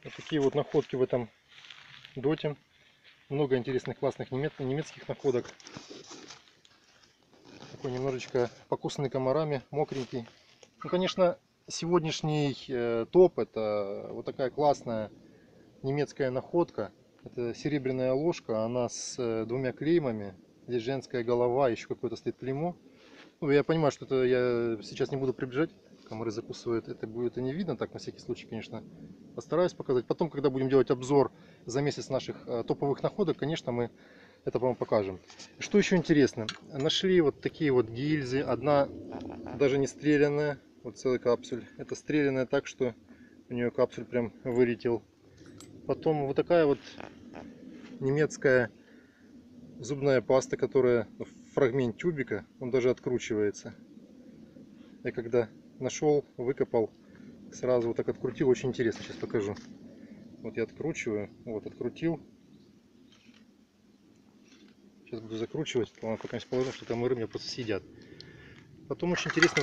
Вот такие вот находки в этом доте. Много интересных, классных немецких находок. Такой немножечко покусанный комарами, мокренький. Ну, конечно, сегодняшний топ — это вот такая классная немецкая находка. Это серебряная ложка, она с двумя клеймами. Здесь женская голова, еще какое-то стоит клеймо. Ну, я понимаю, что это я сейчас не буду приближать. Комары закусывают, это будет и не видно. Так, на всякий случай, конечно, постараюсь показать. Потом, когда будем делать обзор за месяц наших топовых находок, конечно, мы это вам покажем. Что еще интересно? Нашли вот такие вот гильзы. Одна даже не стрелянная. Вот целый капсуль. Это стрелянная так, что у нее капсуль прям вылетел. Потом вот такая вот немецкая зубная паста, которая фрагмент тюбика, он даже откручивается. Я когда нашел, выкопал, сразу вот так открутил, очень интересно, сейчас покажу. Вот я откручиваю, вот открутил. Сейчас буду закручивать, пока не положу, что комары меня просто съедят. Потом очень интересно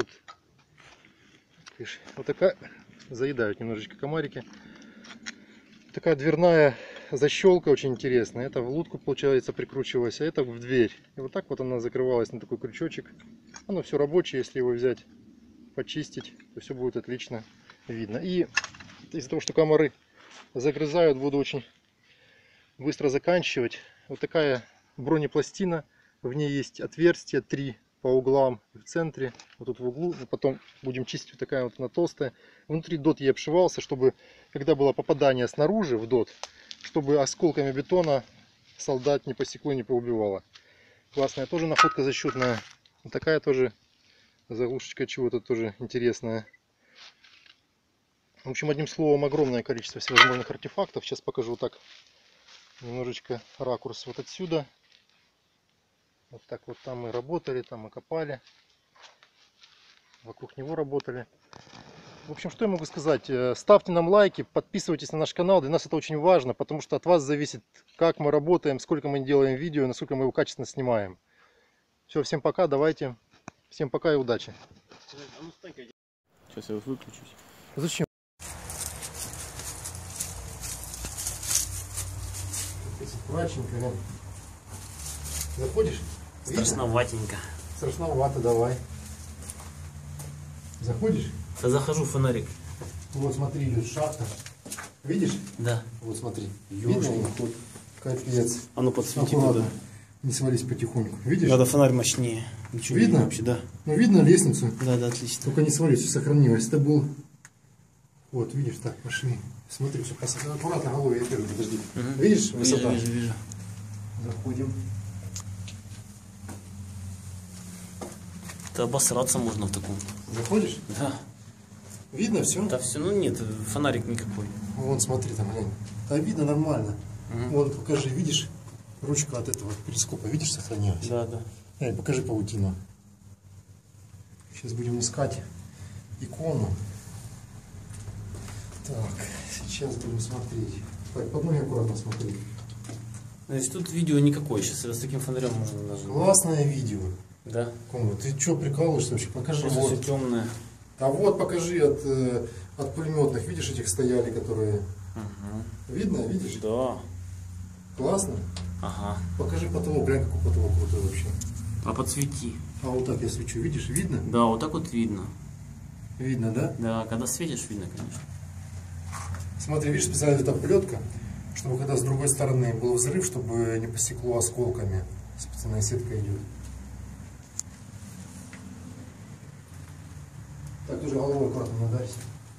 вот такая, заедают немножечко комарики. Такая дверная защелка очень интересная. Это в лутку, получается, прикручивалась, а это в дверь. И вот так вот она закрывалась на такой крючочек. Оно все рабочее, если его взять, почистить, то все будет отлично видно. И из-за того, что комары загрызают, буду очень быстро заканчивать. Вот такая бронепластина. В ней есть отверстия 3 по углам в центре, вот тут в углу. И потом будем чистить. Вот такая вот она толстая. Внутри дот я обшивался, чтобы, когда было попадание снаружи в дот, чтобы осколками бетона солдат не посекло, не поубивало. Классная тоже находка засчетная. Вот такая тоже заглушечка чего-то тоже интересная. В общем, одним словом, огромное количество всевозможных артефактов. Сейчас покажу так немножечко ракурс вот отсюда. Вот так вот там мы работали, там мы копали. Вокруг него работали. В общем, что я могу сказать? Ставьте нам лайки, подписывайтесь на наш канал. Для нас это очень важно, потому что от вас зависит, как мы работаем, сколько мы делаем видео, насколько мы его качественно снимаем. Все, всем пока, давайте. Всем пока и удачи. Сейчас я выключусь. Зачем? Аккуратненько. Заходишь? Страшноватенько. Страшновато, давай. Заходишь? Да захожу, фонарик. Вот смотри, идет шахта. Видишь? Да. Вот смотри. Ёшкин Видно? кот. Капец. А ну подсвети Аккуратно. туда. Не свались потихоньку. Видишь? Надо фонарь мощнее. Ничего не Видно? видно вообще, да. Ну видно лестницу. Да, да, отлично. Только не свались, все сохранилось. Это был... Вот, видишь, так, пошли. Смотри, все красота. Аккуратно головой, я первый, подожди. Угу. Видишь, высота? Вижу. Заходим. Да обосраться можно в таком. Заходишь? Да. Видно все? Да все, ну нет, фонарик никакой. Вон, смотри, там, глянь. Да видно нормально. Угу. Вот, покажи, видишь? Ручка от этого перископа, видишь, сохранилась? Да, да. Покажи паутину. Сейчас будем искать икону. Так, сейчас будем смотреть. Так, под ноги аккуратно смотри. Значит, тут видео никакое. Сейчас с таким фонарем можно даже. Классное видео. Да. Кома, ты что прикалываешься вообще? Покажи. Просто Вот. все темное. А вот покажи от пулеметных. Видишь, этих стояли, которые... Угу. Видно? Видишь? Да. Классно? Ага. Покажи потолок, глянь, какой потолок крутой вообще. А подсвети. А вот так я свечу, видишь? Видно? Да, вот так вот видно. Видно, да? Да, когда светишь, видно, конечно. Смотри, видишь, специально там плетка, чтобы когда с другой стороны был взрыв, чтобы не посекло осколками. Специальная сетка идет. Так, тоже головой аккуратно надарься.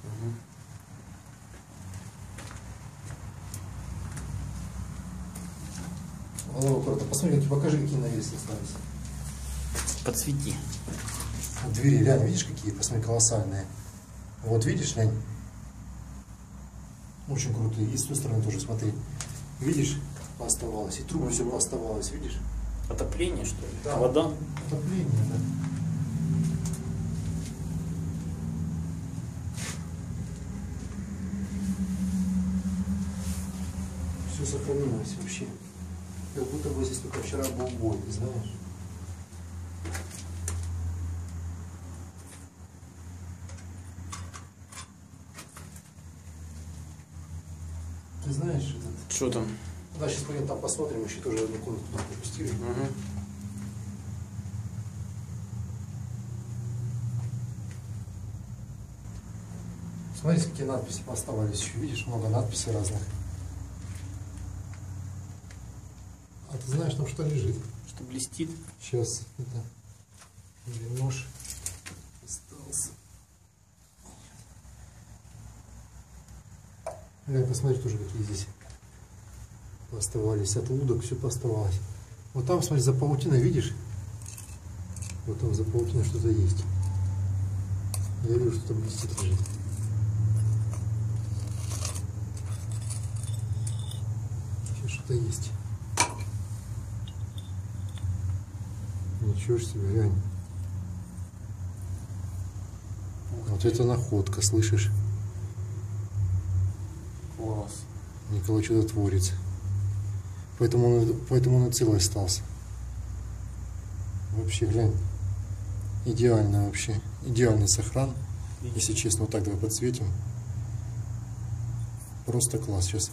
Головой аккуратно. Посмотри, покажи, какие навесы остались. Подсвети. Двери, глянь, видишь, какие? Посмотри, колоссальные. Вот видишь, глянь. Очень крутые. И с той стороны тоже, смотри. Видишь, оставалось. И трубы все оставалось, видишь? Отопление, что ли? Да. Вода? Отопление, да. Все сохранилось вообще. Как будто бы здесь только вчера был бой, знаешь? Ты знаешь, этот... Что там? Да, сейчас пойдем там посмотрим, еще тоже одну комнату пропустили. Угу. Смотрите, какие надписи оставались еще. Видишь, много надписей разных. А ты знаешь, там что лежит? Что блестит? Сейчас, это... Или нож остался. Глянь, посмотри тоже, какие здесь оставались. От лудок все поставалось. Вот там, смотри, за паутиной, видишь? Вот там за паутиной что-то есть. Я вижу, что там блестит лежит. Еще что-то есть. Ничего себе, глянь. Вот это находка, слышишь? Класс. Николай чудотворец. Поэтому он и целый остался. Вообще, глянь. Идеально вообще. Идеальный сохран. Если честно, вот так давай подсветим. Просто класс. Сейчас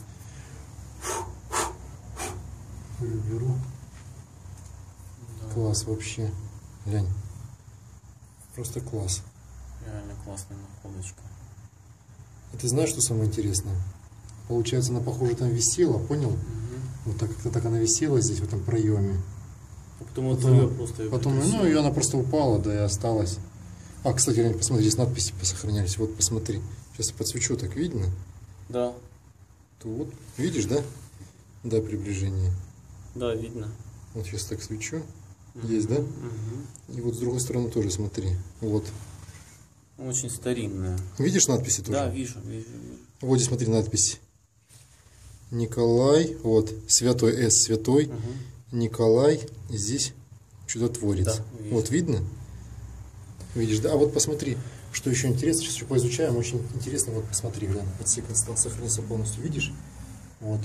беру. Да. Класс вообще. Глянь. Просто класс. Реально классная находочка. И ты знаешь, что самое интересное? Получается, она, похоже, там висела, понял? Угу. Вот так, как-то так она висела здесь, в этом проеме. А потом вот её просто её потом притащили. ну, и она просто упала, да, и осталась. А, кстати, Лень, посмотри, здесь надписи посохранялись. Вот, посмотри. Сейчас я подсвечу, так видно? Да. То вот, видишь, да? Да, приближение. Да, видно. Вот сейчас так свечу. Есть, да? Угу. И вот с другой стороны тоже, смотри. Вот. Очень старинная. Видишь надписи тоже? Да, вижу, вижу. Вот здесь, смотри, надпись. Николай, вот, святой С, святой. Угу. Николай, и здесь чудотворец. Да, вижу. Вот видно? Видишь, да? А вот посмотри, что еще интересно, сейчас еще поизучаем, очень интересно, вот посмотри, глянь, отсек сохранился полностью, видишь? Вот.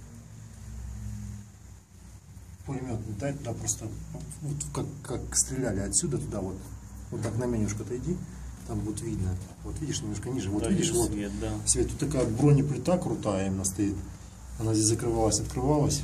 Пулемет, дай туда просто, вот как стреляли отсюда туда, вот так на менюшку отойди, там будет видно, вот видишь, немножко ниже, вот Да, видишь, вижу вот свет, да. свет, тут такая бронеплита крутая именно стоит, она здесь закрывалась, открывалась.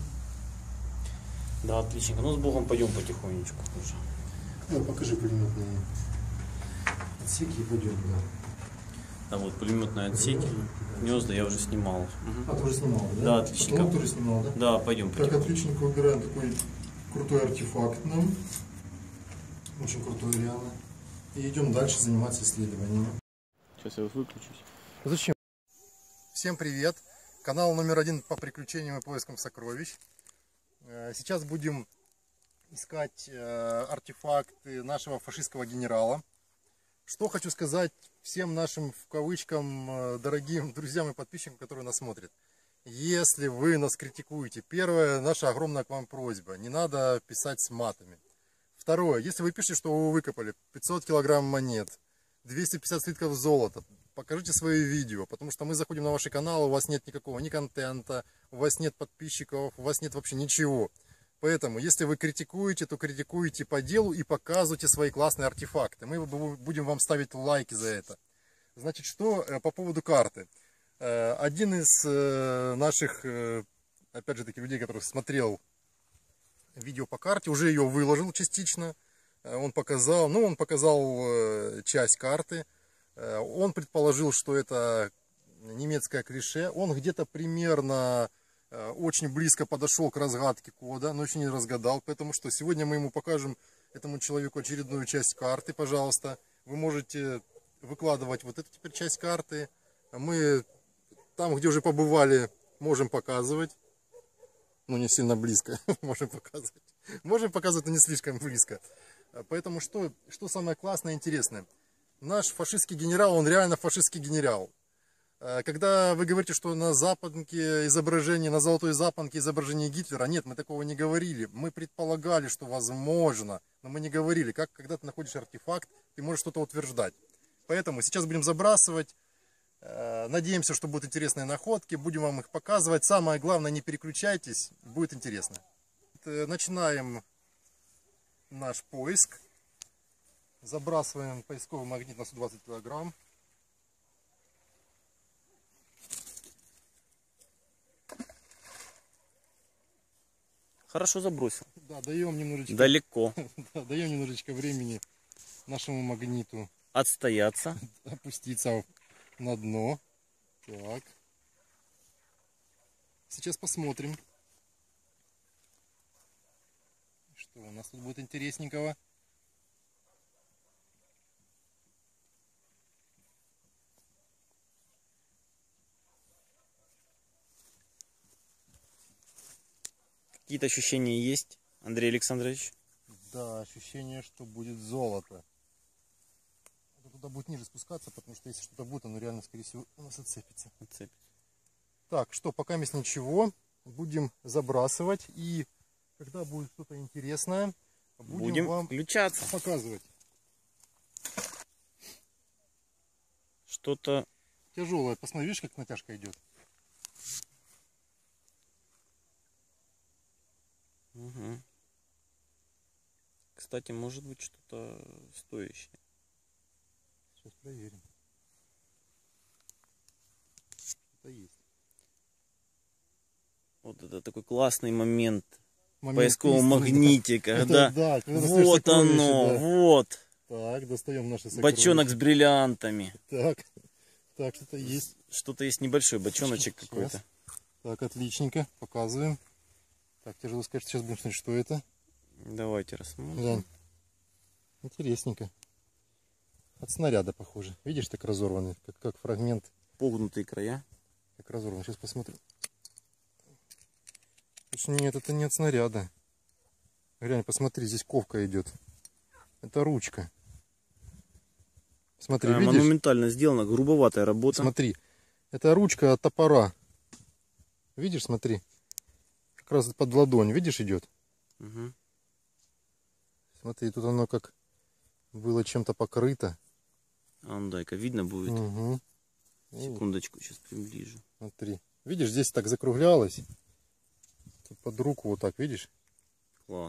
Да, отлично. Ну, с Богом пойдем потихонечку уже. Давай, покажи пулеметные отсеки и пойдем, да. А вот пулеметные отсеки, гнезда я уже снимал. Угу. А, ты уже снимал, да? Да, отлично. Потом тоже снимал, да? Да, пойдем Так, потихонечку. отличненько выбираем такой крутой артефакт нам. Очень крутой, реально. И идем дальше заниматься исследованиями. Сейчас я вот выключусь. Зачем? Всем привет! Канал номер 1 по приключениям и поискам сокровищ. Сейчас будем искать артефакты нашего фашистского генерала. Что хочу сказать всем нашим, в кавычкам, дорогим друзьям и подписчикам, которые нас смотрят. Если вы нас критикуете, первое, наша огромная к вам просьба, не надо писать с матами. Второе, если вы пишете, что вы выкопали 500 килограмм монет, 250 слитков золота, покажите свои видео, потому что мы заходим на ваши каналы, у вас нет никакого ни контента, у вас нет подписчиков, у вас нет вообще ничего. Поэтому, если вы критикуете, то критикуйте по делу и показывайте свои классные артефакты. Мы будем вам ставить лайки за это. Значит, что по поводу карты. Один из наших, опять же таки, людей, который смотрел видео по карте, уже ее выложил частично. Он показал часть карты. Он предположил, что это немецкое клише. Он где-то примерно очень близко подошел к разгадке кода, но еще не разгадал. Поэтому что, сегодня мы ему покажем, этому человеку, очередную часть карты, пожалуйста. Вы можете выкладывать вот эту теперь часть карты. Мы там, где уже побывали, можем показывать. Ну, не сильно близко. Можем показывать. Можем показывать, но не слишком близко. Поэтому что самое классное и интересное? Наш фашистский генерал, он реально фашистский генерал. Когда вы говорите, что на западнике изображение, на золотой запонке изображение Гитлера, нет, мы такого не говорили. Мы предполагали, что возможно, но мы не говорили. Как когда ты находишь артефакт, ты можешь что-то утверждать. Поэтому сейчас будем забрасывать. Надеемся, что будут интересные находки. Будем вам их показывать. Самое главное, не переключайтесь, будет интересно. Начинаем наш поиск. Забрасываем поисковый магнит на 120 килограмм. Хорошо забросил. Да, даем немножечко, Далеко. да, даем немножечко времени нашему магниту Отстояться. опуститься на дно. Так. Сейчас посмотрим, что у нас тут будет интересненького. Какие-то ощущения есть, Андрей Александрович? Да, ощущение, что будет золото. Это туда будет ниже спускаться, потому что если что-то будет, оно реально, скорее всего, у нас отцепится. Так, что, пока есть ничего, будем забрасывать. И когда будет что-то интересное, будем вам включаться. показывать. Что-то Тяжелое. Посмотри, видишь, как натяжка идет. Угу. Кстати, может быть что-то стоящее. Сейчас проверим. Что-то есть. Вот это такой классный момент Момент поискового истины, магните, да. когда Да, когда вот достаешь сокровище, оно, да. вот, Так, достаем наши сокровища. бочонок с бриллиантами. Так, что-то есть. Что-то есть небольшой бочоночек Сейчас. какой-то. Так, отличненько, показываем. Так, тяжело сказать, сейчас будем смотреть, что это. Давайте рассмотрим. Глянь. Интересненько. От снаряда похоже. Видишь, так разорванный, как фрагмент. Погнутые края. Как разорван. Сейчас посмотрим. Слушай, нет, это не от снаряда. Глянь, посмотри, здесь ковка идет. Это ручка. Смотри, Такая видишь? монументально сделана, грубоватая работа. Смотри, это ручка от топора. Видишь, смотри. Как раз под ладонь, видишь, идет? Угу. Смотри, тут оно как было чем-то покрыто. А ну дай-ка, видно будет. Угу. Секундочку, сейчас приближу. Смотри. Видишь, здесь так закруглялось. Тут под руку вот так, видишь? Класс.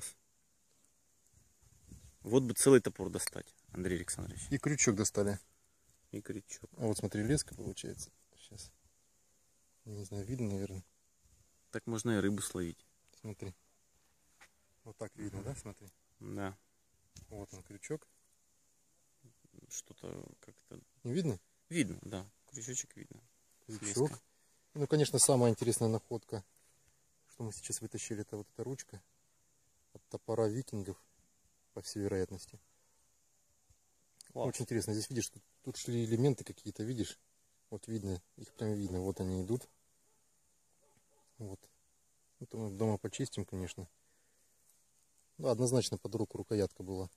Вот бы целый топор достать, Андрей Александрович. И крючок достали. И крючок. А вот смотри, леска получается. Сейчас. Не знаю, видно, наверное. Так можно и рыбу словить. Смотри. Вот так видно, да? Смотри. Да. Вот он, крючок. Что-то как-то... Не видно? Видно, да. Крючочек видно. Крючок. Ну, конечно, самая интересная находка, что мы сейчас вытащили, это вот эта ручка от топора викингов, по всей вероятности. Класс. Очень интересно. Здесь, видишь, тут шли элементы какие-то, видишь? Вот видно, их прям видно. Вот они идут. Вот. Это мы дома почистим, конечно. Да, однозначно под руку рукоятка была.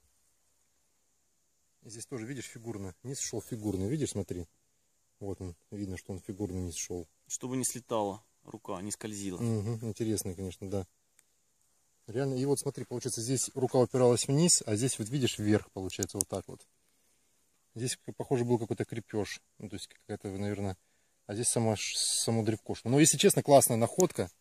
И здесь тоже, видишь, фигурно. Низ шел фигурный. Видишь, смотри. Вот он. Видно, что он фигурный низ шел. Чтобы не слетала рука, не скользила. Угу, интересно, конечно, да. Реально. И вот смотри, получается, здесь рука упиралась вниз, а здесь вот видишь вверх, получается, вот так вот. Здесь, похоже, был какой-то крепеж. Ну, то есть какая-то, наверное... А здесь само древко шло. Но, если честно, классная находка.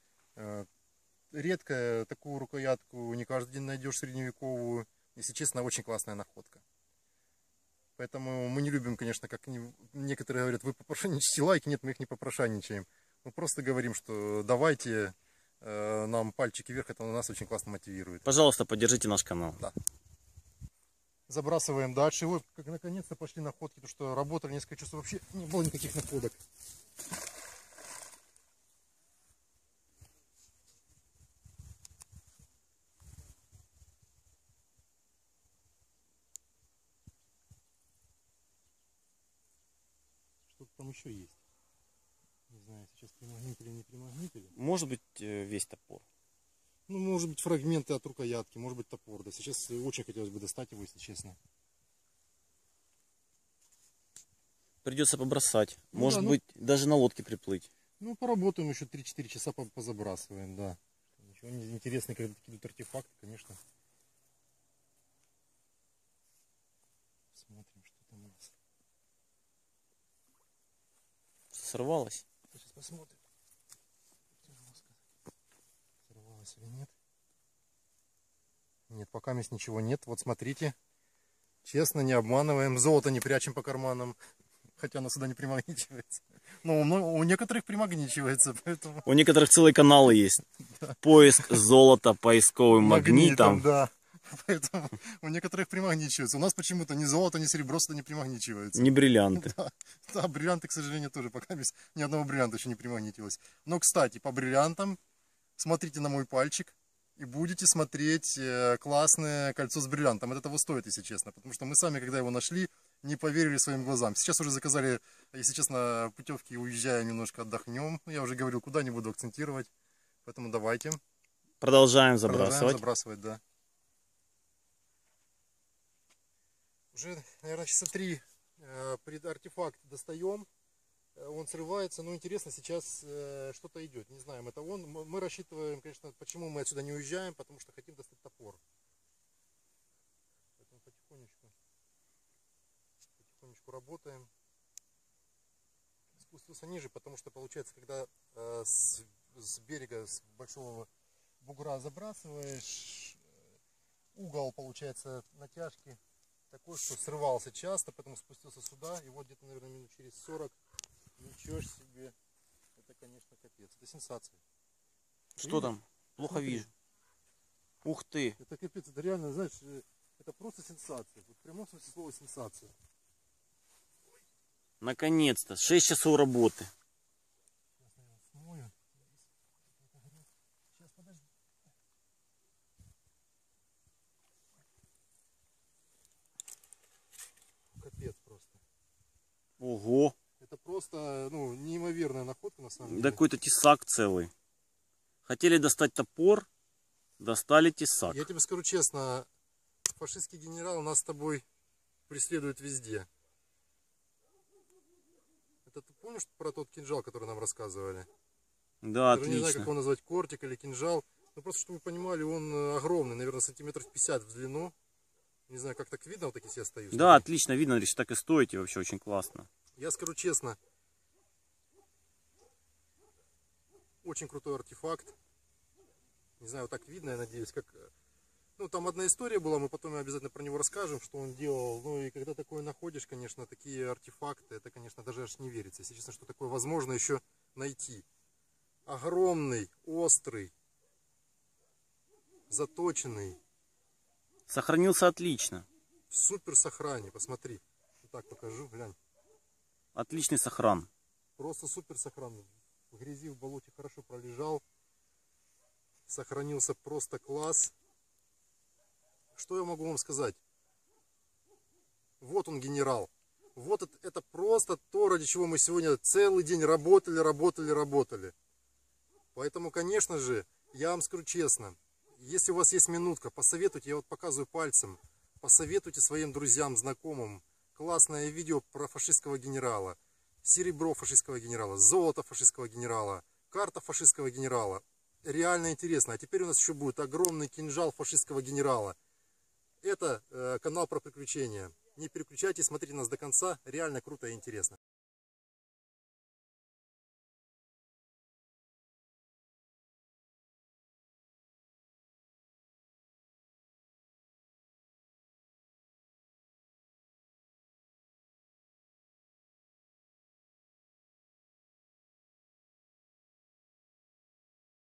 Редкая такую рукоятку не каждый день найдешь средневековую. Если честно, очень классная находка. Поэтому мы не любим, конечно, как некоторые говорят, вы попрошайничаете лайки. Нет, мы их не попрошайничаем. Мы просто говорим, что давайте нам пальчики вверх, это нас очень классно мотивирует. Пожалуйста, поддержите наш канал. Да. Забрасываем дальше. Вот, как наконец-то пошли находки, потому что работали несколько часов, вообще не было никаких находок. Что-то там еще есть. Не знаю, сейчас примагнитили, не примагнитили. Может быть, весь топор. Ну, может быть, фрагменты от рукоятки, может быть, топор. Да, сейчас очень хотелось бы достать его, если честно. Придется побросать. Ну, Может да, быть, даже на лодке приплыть. Ну, поработаем еще 3-4 часа, позабрасываем, да. Ничего не интересного, когда такие тут артефакты, конечно. Смотрим, что там у нас. Сорвалось? Сейчас посмотрим. Сорвалось или нет. Нет, пока здесь ничего нет. Вот смотрите. Честно, не обманываем. Золото не прячем по карманам. Хотя оно сюда не примагничивается. Ну, у некоторых примагничивается, поэтому... У некоторых целые каналы есть. Поиск золота поисковым магнитом. Да. Поэтому у некоторых примагничивается. У нас почему-то ни золото, ни серебро сюда не примагничивается. Не бриллианты. Да, бриллианты, к сожалению, тоже пока ни одного бриллианта еще не примагнитилось. Но, кстати, по бриллиантам смотрите на мой пальчик и будете смотреть классное кольцо с бриллиантом. Это того стоит, если честно. Потому что мы сами, когда его нашли, не поверили своим глазам. Сейчас уже заказали, если честно, путевки, уезжаем, немножко отдохнем. Я уже говорил, куда не буду акцентировать. Поэтому давайте. Продолжаем забрасывать. Продолжаем забрасывать, да. Уже, наверное, часа 3 артефакт достаем. Он срывается, но интересно, сейчас что-то идет. Не знаем, это он. Мы рассчитываем, конечно, почему мы отсюда не уезжаем, потому что хотим достать топор. Поэтому потихонечку работаем. Спустился ниже, потому что получается, когда с берега, с большого бугра забрасываешь, угол получается натяжки такой, что срывался часто, поэтому спустился сюда, и вот где-то, наверное, минут через 40, ничего ж себе, это, конечно, капец, это сенсация. Что там? Плохо вижу. Ух ты! Это капец, это реально, знаешь, это просто сенсация, в прямом смысле слова сенсация. Наконец-то, 6 часов работы. Сейчас, наверное, смою. Сейчас, подожди. Капец просто. Ого! Это просто, ну, неимоверная находка на самом деле. Да какой-то тесак целый. Хотели достать топор, достали тесак. Я тебе скажу честно, фашистский генерал нас с тобой преследует везде. Это ты помнишь про тот кинжал, который нам рассказывали? Да, Даже не знаю, как отлично. его назвать, кортик или кинжал. Ну просто, чтобы вы понимали, он огромный, наверное, сантиметров 50 в длину. Не знаю, как так видно, вот такие я стою. Да, отлично видно, если так и стоите, вообще очень классно. Я скажу честно, очень крутой артефакт. Не знаю, вот так видно, я надеюсь, как... Ну, там одна история была, мы потом обязательно про него расскажем, что он делал. Ну, и когда такое находишь, конечно, такие артефакты, это, конечно, даже аж не верится. Если честно, что такое возможно еще найти. Огромный, острый, заточенный. Сохранился отлично. В супер сохране, посмотри. Вот так покажу, глянь. Отличный сохран. Просто супер сохран. В грязи, в болоте хорошо пролежал. Сохранился просто класс. Что я могу вам сказать? Вот он, генерал. Вот это просто то, ради чего мы сегодня целый день работали. Поэтому, конечно же, я вам скажу честно, если у вас есть минутка, посоветуйте, я вот показываю пальцем, посоветуйте своим друзьям, знакомым классное видео про фашистского генерала, серебро фашистского генерала, золото фашистского генерала, карта фашистского генерала. Реально интересно. А теперь у нас еще будет огромный кинжал фашистского генерала. Это канал про приключения. Не переключайтесь, смотрите нас до конца. Реально круто и интересно.